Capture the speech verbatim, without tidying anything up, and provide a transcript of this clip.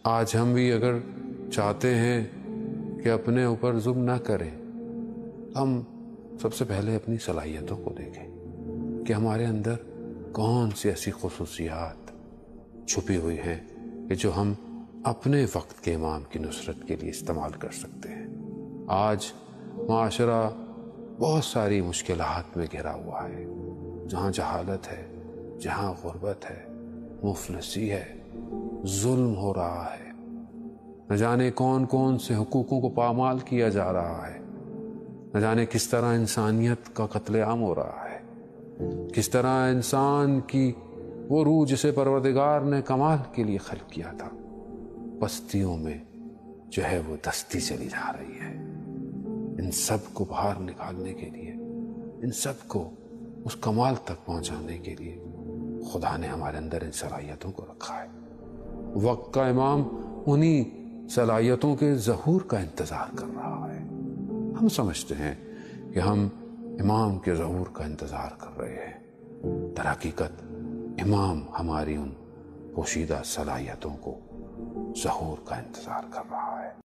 آج ہم بھی اگر چاہتے ہیں کہ اپنے اوپر ظلم نہ کریں، ہم سب سے پہلے اپنی صلاحیتوں کو دیکھیں کہ ہمارے اندر کون سی ایسی خصوصیات چھپی ہوئی ہیں کہ جو ہم اپنے وقت کے امام کی نصرت کے لیے استعمال کر سکتے ہیں۔ آج معاشرہ بہت ساری مشکلات میں گھرا ہوا ہے، جہاں جہالت ہے، جہاں غربت ہے، مفلسی ہے، ظلم ہو رہا ہے، نہ جانے کون کون سے حقوقوں کو پامال کیا جا رہا ہے، نہ جانے کس طرح انسانیت کا قتل عام ہو رہا ہے، کس طرح انسان کی وہ روح جسے پروردگار نے کمال کے لیے خلق کیا تھا بستیوں میں جو ہے وہ دستی چلی جا رہی ہے۔ ان سب کو باہر نکالنے کے لیے، ان سب کو اس کمال تک پہنچانے کے لیے خدا نے ہمارے اندر ان صلاحیتوں کو رکھا ہے۔ وقت کا امام انہی صلاحیتوں کے ظہور کا انتظار کر رہا ہے۔ ہم سمجھتے ہیں کہ ہم امام کے ظہور کا انتظار کر رہے ہیں، در حقیقت امام ہماری ان پوشیدہ صلاحیتوں کو ظہور کا انتظار کر رہا ہے۔